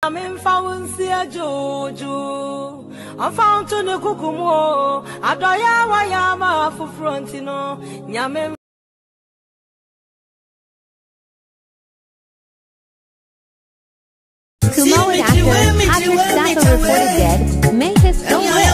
I'm in Faunsia Jojo. I'm found to the Kukumo. Adoya Wayama for Frontino. Yamen. Kumawood actor Patrick Safo reported dead. May his soul rest.